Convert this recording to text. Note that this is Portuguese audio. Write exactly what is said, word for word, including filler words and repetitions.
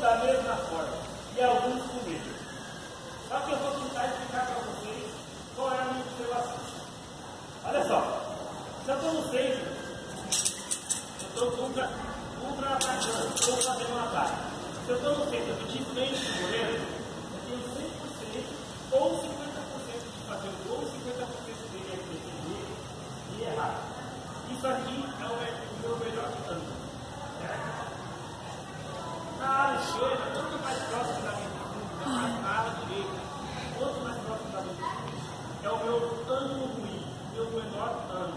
da mesma forma, e alguns com medo. Só que eu vou tentar explicar para vocês qual é a minha observação. Olha só, se eu estou no centro, eu estou contra, contra atacando, estou fazendo um ataque. Se eu estou no centro, eu estou de frente do goleiro, eu tenho cem por cento ou cinquenta por cento de fazer o gol, cinquenta por cento dele é defender e errar. Isso aqui é o, o meu melhor ângulo, certo? Na área esquerda, quanto mais próximo da minha fundo, mais na área direita, quanto mais próximo da minha fundo, é o meu ângulo ruim, o meu menor ângulo.